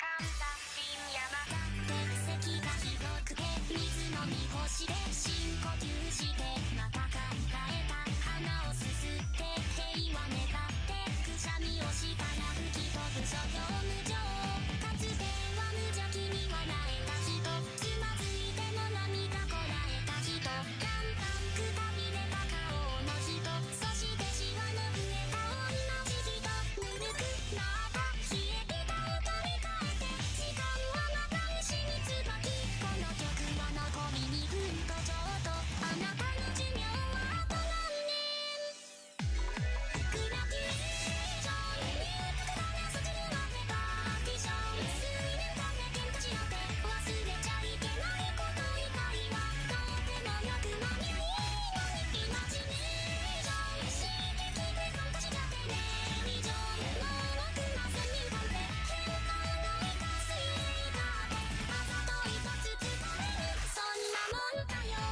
かんだ深夜また敵がひどくて水飲み干して深呼吸してまた考えた花をすすって平和願ってくしゃみをしたら吹き飛ぶ諸行無常かつては無邪気に笑えた人つまずいても涙こらえた人だんだんくたびれた顔の人そしてシワの増えた同じ人ぬるくなった冷えてたを飛び替えて時間はまた牛に椿この曲は残り2分とちょうどあなたの寿命はあと何年グラデュエーション豊かな卒業までパーティション数年間で喧嘩し合って忘れちゃいけないこと以外はどうでもよく何いいのにイマジネーション刺激で参加しちゃってね以上もう6万1000人間で変化ないか水泳だってあざと一つ伝えるそんなもんだよ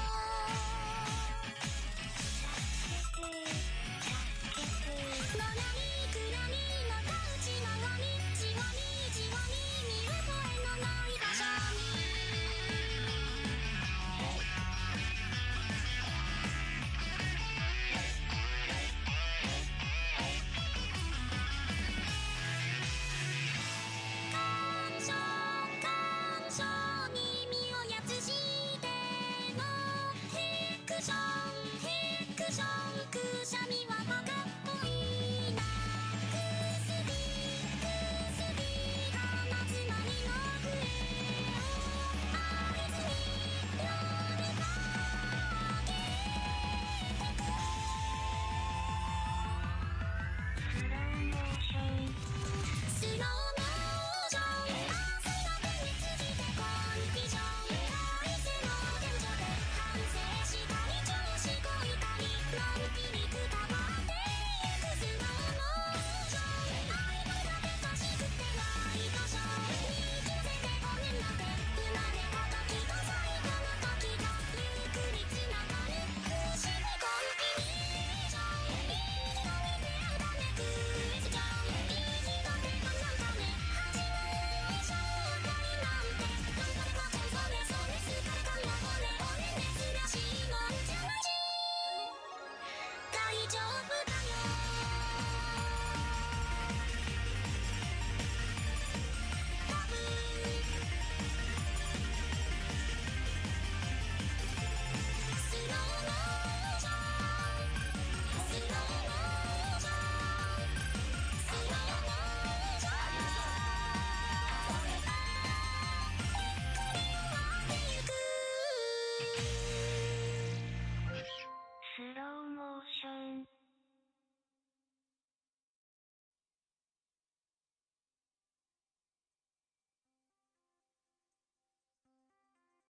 のなにくらみのたうちながにじわにじわに見る声のない場所に感傷に身をやつしてのフィクション